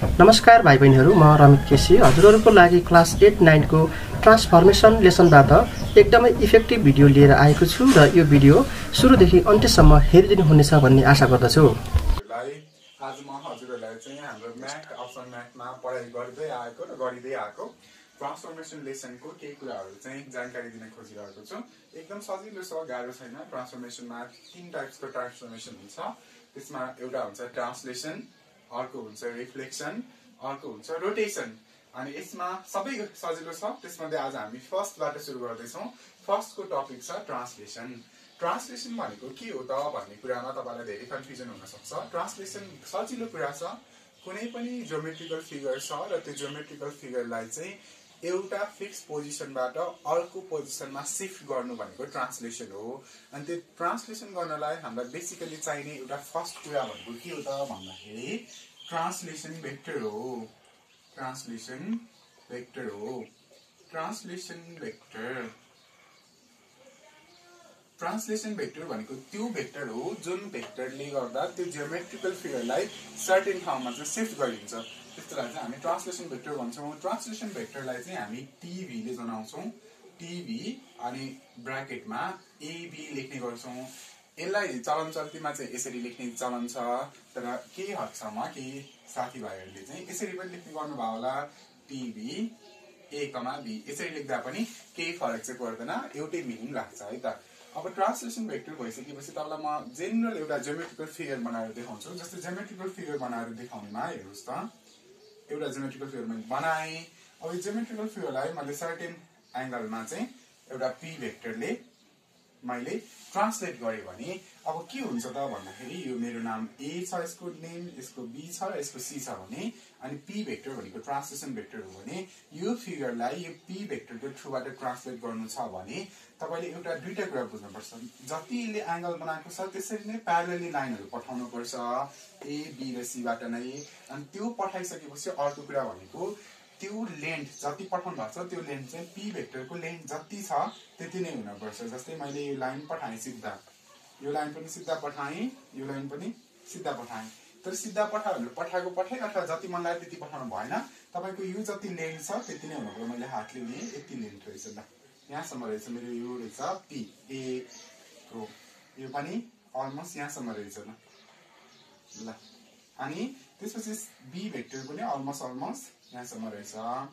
नमस्कार भाइ बहिनीहरू, म रमित केसी हजुरहरूको लागि क्लास 8 9 को ट्रान्सफर्मेसन लेसनबाट एकदमै इफेक्टिभ भिडियो लिएर आएको छु र यो भिडियो सुरुदेखि अन्त्यसम्म हेरिदिनु हुनेछ भन्ने आशा गर्दछु। आज म हजुरहरूलाई चाहिँ हाम्रो म्याथ अप्सन म्याथमा पढाइ गर्दै आएको ट्रान्सफर्मेसन लेसनको केही कुराहरू चाहिँ जानकारी दिन खोजिरहेको छु। एकदम सजिलो छ, गाह्रो छैन। ट्रान्सफर्मेसनमा 3 टाइप्सको ट्रान्सफर्मेसन हुन्छ। त्यसमा एउटा हुन्छ ट्रान्सलेसन, अर्को हुन्छ रिफ्लेक्सन, अर्को हुन्छ रोटेसन। अनि यसमा सबै सजिलो छ। त्यसमध्ये आज हामी फर्स्टबाट सुरु गर्दैछौँ। फर्स्टको टपिक छ ट्रान्सलेसन। ट्रान्सलेसन भनेको के हो त भन्ने कुरामा तपाईलाई धेरै कन्फ्युजन हुन सक्छ। ट्रान्सलेसन सजिलो कुरा छ। कुनै पनि ज्योमेट्रिकल फिगर छ र त्यो ज्योमेट्रिकल फिगरलाई चाहिँ एउटा फिक्स पोजिसनबाट अर्को पोजिसनमा शिफ्ट गर्नु भनेको ट्रान्सलेसन हो। अनि त्यो ट्रान्सलेसन गर्नलाई हामीलाई बेसिकली चाहिने एउटा फर्स्ट कुरा भनेको के हो त भन्दाखेरि ट्रान्सलेसन भेक्टर हो। ट्रान्सलेसन भेक्टर हो। ट्रान्सलेसन भेक्टर भनेको त्यो भेक्टर हो जुन भेक्टरले गर्दा त्यो जियोमेट्रिकल फिगरलाई सर्टेन ठाउँमा चाहिँ शिफ्ट गरिन्छ। त्यसलाई चाहिँ हामी ट्रान्सलेसन भेक्टर भन्छौँ। ट्रान्सलेसन भेक्टरलाई चाहिँ हामी टीभी ले जनाउँछौँ। टीभी अनि ब्र्याकेटमा एबी लेख्ने गर्छौँ। यसलाई चलन चल्तीमा चाहिँ यसरी लेख्ने चलन छ, तर केही हदसम्म केही साथीभाइहरूले चाहिँ यसरी पनि लेख्ने गर्नुभयो होला, टीभी ए कमा बी। यसरी लेख्दा पनि केही फरक चाहिँ पर्दैन, एउटै मिनिङ लाग्छ है त। अब ट्रान्सलेसन भेक्टर भइसकेपछि तपाईँलाई म जेनरल एउटा ज्योमेट्रिकल फिगर बनाएर देखाउँछु। जस्तै ज्योमेट्रिकल फिगर बनाएर देखाउनेमा हेर्नुहोस् त, एउटा ज्योमेट्रिकल फिगर मैले बनाएँ। अब यो ज्योमेट्रिकल फिगरलाई मैले सर्टेन एंगलमा चाहिँ एउटा पी भेक्टरले मैले ट्रान्सलेट गरेँ भने अब के हुन्छ त भन्दाखेरि यो मेरो नाम ए छ, यसको नेम, यसको बी छ र यसको सी छ भने, अनि पी भेक्टर भनेको ट्रान्सलेसन भेक्टर हो भने यो फिगरलाई यो पी भेक्टरको थ्रुबाट ट्रान्सलेट गर्नु छ भने तपाईले एउटा दुईटा कुरा बुझ्नुपर्छ। जति यसले एंगल बनाएको छ त्यसरी नै प्यारेलली लाइनहरू पठाउनु पर्छ ए बी र सी बाट नै। अनि त्यो पठाइसकेपछि अर्को कुरा भनेको त्यो लेन्थ जति पठाउनु भएको छ त्यो लेन्थ चाहिँ पी भेक्टरको लेन्थ जति छ त्यति नै हुनुपर्छ। जस्तै मैले यो लाइन पठाएँ सिधा, यो लाइन पनि सिधा पठाएँ, यो लाइन पनि सिधा पठाएँ। तर सिधा पठाएको अथवा जति मन लाग्यो त्यति पठाउनु भएन। तपाईको यो जति लेन्थ छ त्यति नै हुनुपर्छ। मैले हातले लिएँ, यति लेन्थ रहेछ ल, यहाँसम्म रहेछ मेरो, यो रहेछ पी ए को, यो पनि अलमोस्ट यहाँसम्म रहेछ ल। अनि त्यसपछि बी भेक्टर पनि अलमोस्ट यहाँसम्म रहेछ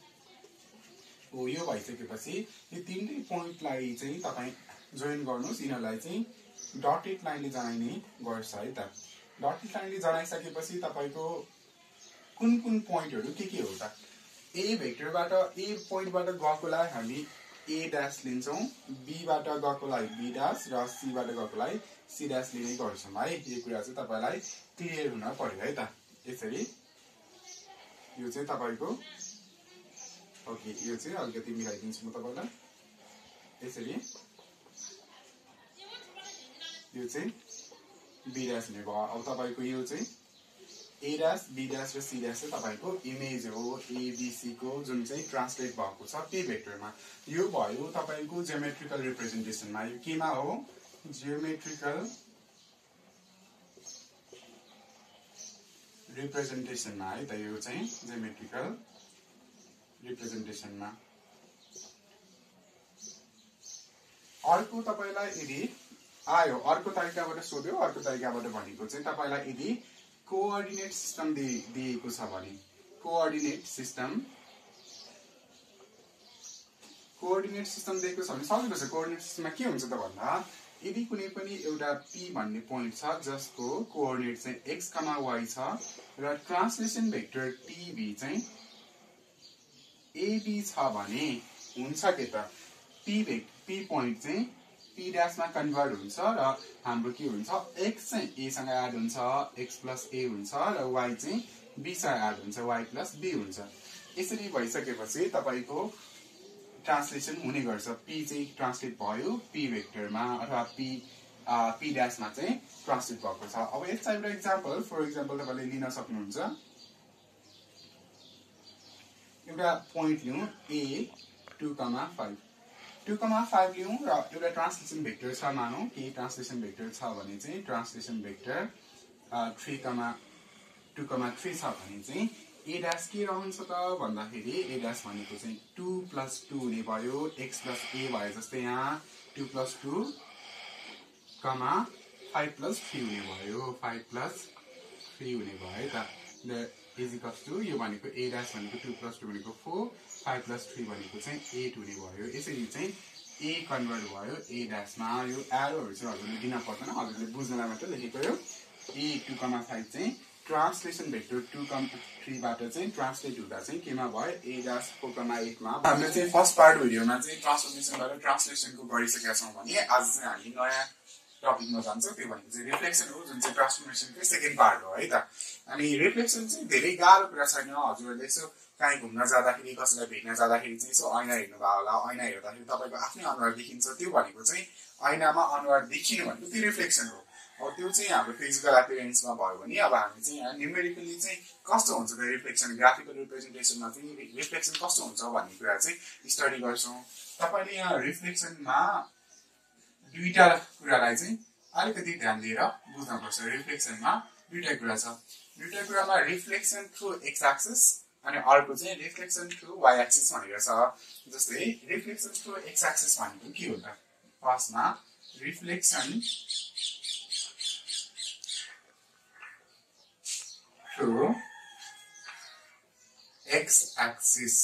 हो। यो भइसकेपछि यो तीनै पोइन्टलाई चाहिँ तपाईँ जोइन गर्नुहोस्। यिनीहरूलाई चाहिँ डटेड लाइनले जनाइने गर्छ है त। डटेड लाइनले जनाइसकेपछि तपाईँको कुन कुन पोइन्टहरू के हो त, ए भेक्टरबाट ए पोइन्टबाट गएकोलाई हामी ए ड्यास लिन्छौँ, बीबाट गएकोलाई बी ड्यास र सीबाट गएकोलाई सी ड्यास लिने गर्छौँ है। यो कुरा चाहिँ तपाईँलाई क्लियर हुन पर्यो है त। यसरी यो चाहिँ तपाईको ओके, यो चाहिँ अलिकति मिलाइदिन्छु म तपाईलाई। यसरी यो चाहिँ बी ड्यास हुने भयो। अब तपाईको यो चाहिँ ए ड्यास, बी ड्यास र सी ड्यास चाहिँ तपाईको इमेज हो एबीसी को, जुन चाहिँ ट्रान्सलेट भएको छ पी भेक्टरमा। यो भयो तपाईको जियोमेट्रिकल रिप्रेजेन्टेसनमा। यो केमा हो, जियोमेट्रिकल रिप्रेजेन्टेसनमा है त। यो चाहिँ जियोमेट्रिकल रिप्रेजेन्टेसनमा। अर्को तपाईलाई यदि आयो, अर्को तरिकाबाट सोध्यो, अर्को तरिकाबाट भनेको चाहिँ तपाईलाई यदि कोअर्डिनेट सिस्टम दिएको छ भने, कोअर्डिनेट सिस्टम दिएको छ भने सजिलो छ। कोअर्डिनेट सिस्टममा के हुन्छ त भन्दा यदि कुनै पनि एउटा पी भन्ने पोइन्ट छ जसको कोअर्डिनेट चाहिँ x, y छ र ट्रान्सलेसन भेक्टर टीभी चाहिँ एबी छ भने हुन्छ के त, पी पोइन्ट चाहिँ पी ड्यासमा कन्भर्ट हुन्छ र हाम्रो के हुन्छ, x चाहिँ a सँग एड हुन्छ, x प्लस a हुन्छ र y चाहिँ b सँग एड हुन्छ, y प्लस b हुन्छ। यसरी भइसकेपछि तपाईको ट्रान्सलेसन हुने गर्छ। पी चाहिँ ट्रान्सलेट भयो पी भेक्टरमा अथवा पी ड्यासमा चाहिँ ट्रान्सलेट भएको छ। अब यसमा एउटा इक्जाम्पल, फर इक्जाम्पल तपाईले लिन सक्नुहुन्छ। एउटा पोइन्ट लिउँ ए 2,5 लिउँ र एउटा ट्रान्सलेसन भेक्टर छ मानौँ कि ट्रान्सलेसन भेक्टर छ भने चाहिँ ट्रान्सलेसन भेक्टर 3,2,3 छ भने चाहिँ a dash के रहन्छ त भन्दाखेरि a dash भनेको चाहिँ 2 + 2 हुने भयो x + a भयो जस्तै यहाँ 2 + 2 कमा 5 + 3 हुने भयो 5 + 3 हुने भयो है त द इज इक्वल्स टु यो भनेको a dash भनेको 2 + 2 भनेको 4 5 + 3 भनेको चाहिँ 8 हुने भयो यसरी चाहिँ a कन्भर्ट भयो a dash मा यो एरोहरु चाहिँ हजुरले दिन पर्दैन हजुरले बुझ्नलाई मात्र लेखेको हो a 2,5 चाहिँ ट्रान्सलेसन भेक्टर 2,3 बाट चाहिँ ट्रान्सलेट हुँदा चाहिँ केमा भयो a dash 4,8 मा हामीले चाहिँ फर्स्ट पार्ट भिडियोमा चाहिँ ट्रान्सफर्मेसनबाट ट्रान्सलेसनको गरिसकेका छौं भने आज चाहिँ हामी नयाँ टपिकमा जान्छौं त्यो भनेको चाहिँ रिफ्लेक्सन हो जुन चाहिँ ट्रान्सफर्मेसनको सेकेन्ड पार्ट हो है त अनि रिफ्लेक्सन चाहिँ धेरै गाह्रो कुरा छैन हजुरहरूले यसो कहीँ घुम्न जाँदाखेरि कसैलाई भेट्न जाँदाखेरि चाहिँ यसो ऐना हेर्नु भयो होला ऐना हेर्दाखेरि तपाईको आफ्नै अनुहार देखिन्छ त्यो भनेको चाहिँ ऐनामा अनुहार देखिनु भनेको त्यो रिफ्लेक्सन हो अब त्यो चाहिँ हाम्रो फिजिकल अपीयरेन्समा भयो भने अब हामी चाहिँ न्यूमेरिकली चाहिँ कस्तो हुन्छ त रिफ्लेक्सन ग्राफिकल रिप्रेजेन्टेसनमा चाहिँ रिफ्लेक्सन कस्तो हुन्छ भन्ने कुरा चाहिँ स्टडी गर्छौं तपाईले यहाँ रिफ्लेक्सनमा दुईटा कुरालाई चाहिँ अलिकति ध्यान दिएर बुझ्नुपर्छ रिफ्लेक्सनमा दुईटा कुरा छ दुईटा कुरामा रिफ्लेक्सन थ्रु एक्स एक्सिस अनि अर्को चाहिँ रिफ्लेक्सन थ्रु वाइ एक्सिस भनेर छ जस्तै रिफ्लेक्सन थ्रु एक्स एक्सिस भनेको के हो त फर्स्टमा रिफ्लेक्सन थ्रु एक्स एक्सिस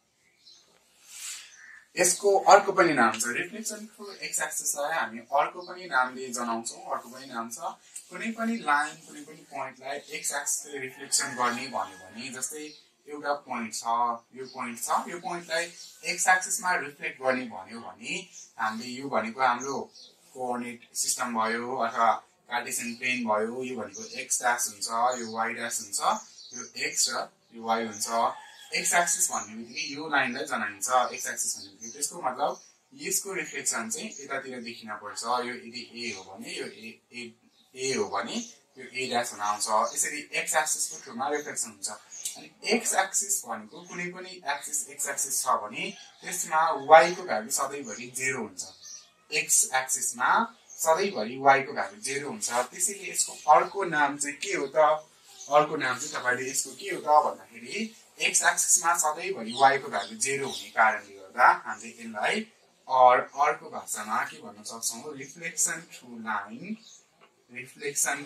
यसको अर्को पनि नाम छ रिफ्लेक्सन थ्रु एक्स एक्सिसलाई हामी अर्को पनि नामले जनाउँछौं अर्को पनि नाम छ कुनै पनि लाइन कुनै पनि पोइन्टलाई एक्स एक्सिसले रिफ्लेक्सन गर्ने भन्यो भने जस्तै एउटा पोइन्ट छ यो पोइन्टलाई एक्स एक्सिसमा रिफ्लेक्ट गर्ने भन्यो भने हामीले यो भनेको हाम्रो कोअर्डिनेट सिस्टम भयो अथवा कार्टेसियन प्लेन भयो यो भनेको एक्स डैश हुन्छ यो वाइ डैश हुन्छ यो एक्स र यो वाइ हुन्छ एक्स एक्सिस भन्ने बित्तिकै यो लाइनलाई जनाइन्छ एक्स एक्सिस भन्ने बित्तिकै त्यसको मतलब यसको रिफ्लेक्सन चाहिँ यतातिर देखिन पर्छ यो यदि a हो भने यो a हो भने यो a डैश हुन आउँछ यसरी एक्स एक्सिसको थ्रुमा रिफ्लेक्सन हुन्छ अनि एक्स एक्सिस भनेको कुनै पनि एक्सिस एक्स एक्सिस छ भने त्यसमा y को भ्यालु सधैँभरि 0 हुन्छ एक्स एक्सिसमा सधैँभरि y को भ्यालु 0 हुन्छ त्यसैले यसको अर्को नाम चाहिँ के हो त अर्को नाम चाहिँ तपाईले यसको के हो त भन्दाखेरि एक्स एक्सिसमा सधैँभरि y को भ्यालु 0 हुने कारणले गर्दा हामीले यसलाई अर्को भाषामा के भन्न सक्छौं reflection through line reflection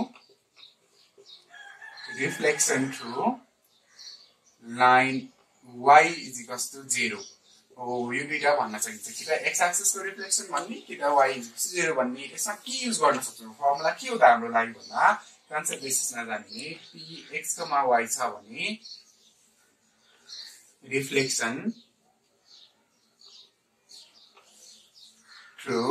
through line y = 0 हो यो दुईटा भन्न सकिन्छ कि त एक्स एक्सिसको रिफ्लेक्सन भन्ने कि त y = 0 भन्ने यसमा के युज गर्न सक्छौं फर्मुला के हो त हाम्रो लागि भन्दा कन्सेप्ट बेसिसमा जाने px, y छ भने रिफ्लेक्सन थ्रु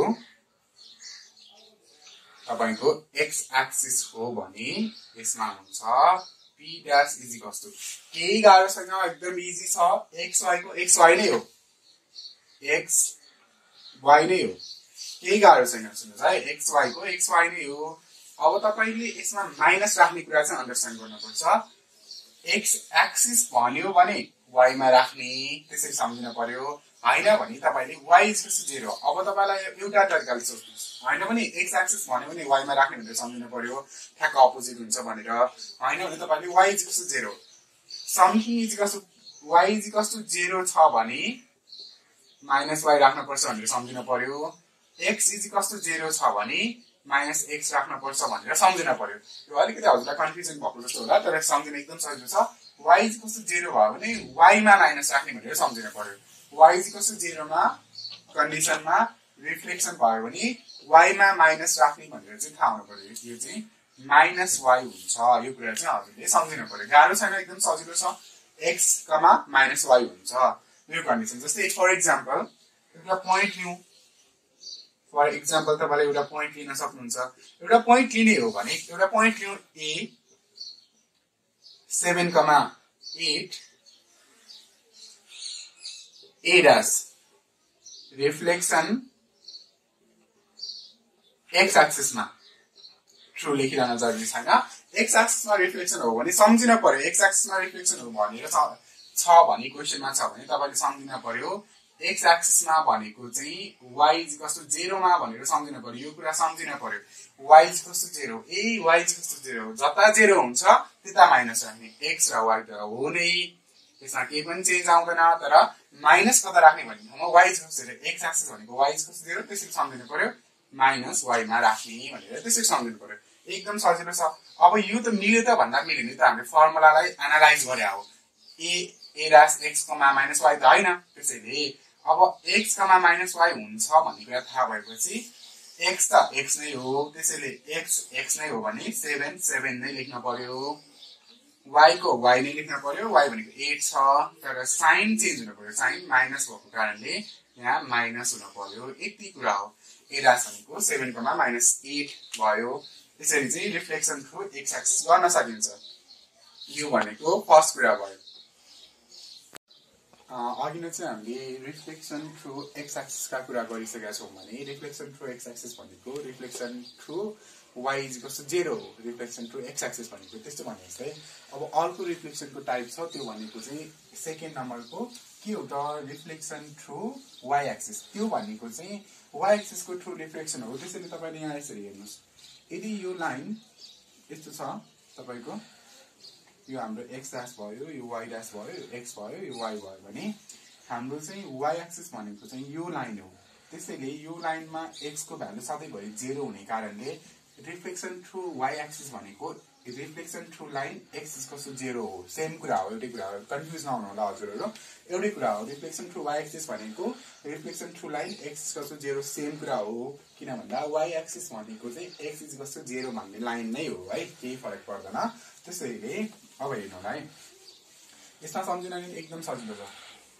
तपाईको एक्स एक्सिस हो भने यसमा हुन्छ p dash = केही गाह्रो छैन एकदम इजी छ एक्स वाइ को एक्स वाइ नै हो एक्स वाइ नै हो केही गाह्रो छैन सुन्नुस् है एक्स वाइ को एक्स वाइ नै हो अब तपाईले यसमा माइनस राख्ने कुरा चाहिँ अन्डरस्ट्यान्ड गर्नुपर्छ एक्स एक्सिस भन्यो भने y मा राख्ने त्यसरी सम्झिन पर्यो हैन भने तपाईले y = 0 अब तपाईलाई एउटा तरिकाले सोच्नुस् हैन भने एक्स एक्सिस भन्यो भने y मा राख्ने भनेर सम्झिन पर्यो ठ्याक्क अपोजिट हुन्छ भनेर हैन भने तपाईले y = 0 समथिङ y = 0 छ भने माइनस y राख्न पर्छ भनेर सम्झिन पर्यो x = 0 छ भने माइनस x राख्न पर्छ भनेर सम्झिन पर्यो यो अलिकति हजुरलाई कन्फ्युजन भएको जस्तो होला तर सम्झिन एकदम सजिलो छ y = 0 भयो भने y मा माइनस राख्ने भनेर सम्झिन पर्यो y = 0 मा कन्डिसनमा रिफ्लेक्सन भयो भने y मा माइनस राख्ने भनेर चाहिँ थाहा हुनु पर्यो यो चाहिँ -y हुन्छ यो कुरा चाहिँ हजुरले सम्झिन पर्यो गाह्रो छैन एकदम सजिलो छ x, -y हुन्छ यो कन्डिसन जस्तै फर एक्जाम्पल एउटा पोइन्ट लिऊ फर एक्जाम्पल तपाईले एउटा पोइन्ट लिन सक्नुहुन्छ एउटा पोइन्ट लिने हो भने एउटा पोइन्ट लिऊ a 7,8 a dash reflection X एक्सिसमा ट्रु लेखिरहन जरुरी छैन एक्स एक्सिसमा रिफ्लेक्सन हो भने सम्झिन पर्यो एक्स एक्सिसमा रिफ्लेक्सन हो भनेर छ भने क्वेशनमा छ भने तपाईले सम्झिन पर्यो एक्स एक्सिसमा भनेको चाहिँ y इक्वल्स टु 0 मा भनेर सम्झिनु पर्यो यो कुरा सम्झिन पर्यो y equals to 0 y equals to 0 जता 0 हुन्छ त्यता माइनस राख्ने x र y त हो नै त्यसमा केही पनि चेन्ज आउँदैन तर माइनस कता राख्ने भन्ने ठाउँमा y इक्वल्स 0 x एक्सिस भनेको y इक्वल्स 0 त्यसरी सम्झिनु पर्यो माइनस y मा राख्ने भनेर त्यसरी सम्झिनु पर्यो एकदम सजिलो छ अब यो त मिल्यो त भन्दा मिल्यो नि त हामीले फर्मुलालाई एनालाइज गरे हो a dash x, minus y त हैन त्यसैले अब x, minus y हुन्छ भन्ने कुरा थाहा भएपछि x त x नै हो त्यसैले x नै हो भने 7 नै लेख्न पर्यो y को y नै लेख्न पर्यो y भनेको 8 छ तर साइन चेन्ज हुन पर्यो साइन माइनस भएको कारणले यहाँ माइनस हुन पर्यो यति कुरा हो a dash भनेको 7, -8 भयो त्यसरी चाहिँ रिफ्लेक्सन थ्रु x एक्सिस गर्न सकिन्छ यो भनेको फर्स्ट कुरा भयो अघि नै चाहिँ हामीले रिफ्लेक्सन थ्रु x एक्सिस का कुरा गरिसकेका छौं भने रिफ्लेक्सन थ्रु x एक्सिस भनेको reflection through y equals to 0 हो रिफ्लेक्सन थ्रु x एक्सिस भनेको त्यस्तो भने जस्तै अब अर्को रिफ्लेक्सनको टाइप छ त्यो भनेको चाहिँ सेकेन्ड नम्बरको के हो त रिफ्लेक्सन थ्रु y एक्सिस त्यो भनेको चाहिँ y एक्सिस को थ्रु रिफ्लेक्सन हो त्यसैले तपाईले यहाँ यसरी हेर्नुस् यदि यो लाइन यस्तो छ तपाईको यो हाम्रो x dash भयो यो y dash भयो यो x भयो यो y भयो भने हाम्रो चाहिँ y एक्सिस भनेको चाहिँ यो लाइन हो त्यसैले यो लाइनमा x को भ्यालु सधैँभरि 0 हुने कारणले रिफ्लेक्सन थ्रु y एक्सिस भनेको reflection through line x equals to 0 हो सेम कुरा हो एउटै कुरा हो कन्फ्युज नहुनु होला हजुरहरु एउटै कुरा हो रिफ्लेक्सन थ्रु y एक्सिस भनेको reflection through line x equals to 0 same कुरा हो किन भन्दा y एक्सिस भनेको चाहिँ x इक्वल्स टु 0 भन्ने लाइन नै हो है केही फरक पर्दैन त्यसैले अब हेर्नु है यसमा सम्झिन नि एकदम सजिलो छ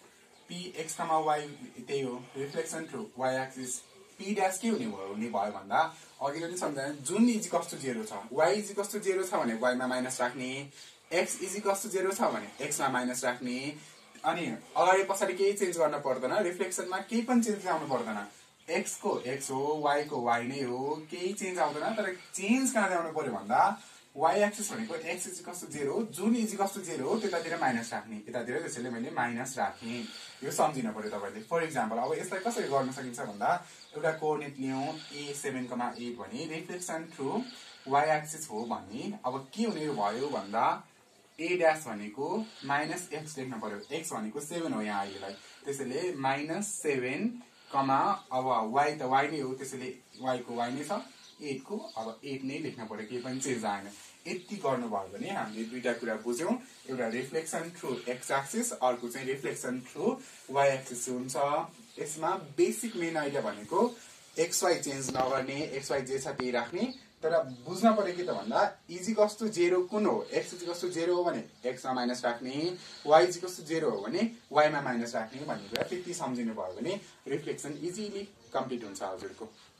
p x, y त्यही हो reflection through y axis p dash के हुने भयो भन्दा अघि पनि सम्झाएँ जुन इक्वल्स टु 0 छ y इक्वल्स टु 0 छ भने y मा माइनस राख्ने x इक्वल्स टु 0 छ भने x मा माइनस राख्ने अनि अगाडि पछाडी केही चेन्ज गर्न पर्दैन रिफ्लेक्सनमा केही पनि चेन्ज आउनु पर्दैन x को x हो y को y नै हो केही चेन्ज आउँदैन तर चेन्ज कहाँ ल्याउनु पर्यो भन्दा y एक्सिस भनेको x इक्वल्स टु 0 जुन इक्वल्स टु 0 हो त्यतातिर माइनस राख्ने यतातिर त्यसैले मैले माइनस राखे यो सम्झिन पर्यो तपाईले फर एक्जाम्पल अब यसलाई कसरी गर्न सकिन्छ भन्दा एउटा कोअर्डिनेट लियौं a 7, 8 भने रिफ्लेक्सन थ्रु y एक्सिस हो भने अब के हुने भयो भन्दा a dash भनेको -x लेख्न पर्यो x भनेको 7 हो यहाँ अहिलेलाई त्यसैले -7, अब y त y नै हो त्यसैले y को y नै छ 8 को अब 8 नै लेख्न पर्यो केही पनि चेन्ज आएन यति गर्नुभयो भने हामीले दुईटा कुरा बुझ्यौं एउटा रिफ्लेक्सन थ्रु x एक्सिस अर्को चाहिँ रिफ्लेक्सन थ्रु y एक्सिस हुन्छ यसमा बेसिक मेन आइडिया भनेको xy चेन्ज नगर्ने xy जे छ त्यही राख्ने तर बुझ्न पर्यो के त भन्दा इक्वल्स टु 0 कुन हो x इक्वल्स टु 0 हो भने x मा माइनस राख्ने y इक्वल्स टु 0 हो भने y मा माइनस राख्ने भन्ने कुरा त्यति सम्झिनु भयो भने रिफ्लेक्सन इजिली कम्प्लिट हुन्छ हजुरको